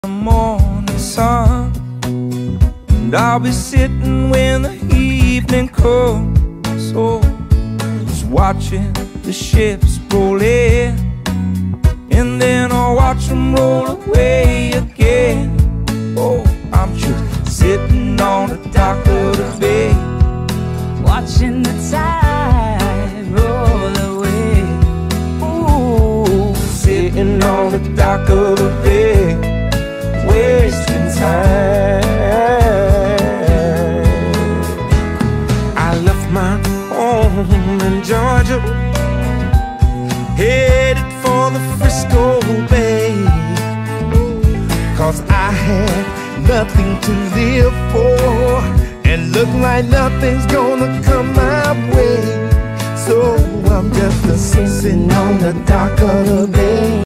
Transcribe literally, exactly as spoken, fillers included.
the morning sun, and I'll be sitting when the evening comes. Oh, just watching the ships roll in, and then I'll watch them roll away again. Oh, I'm just sitting on the dock of the bay, watching the tide roll away. Ooh, sitting on the dock of the bay, wasting time. I left my home in Georgia, headed for the Frisco Bay, 'cause I had nothing to live for, and look like nothing's gonna come my way. So I'm just a sitting on the dock of the bay.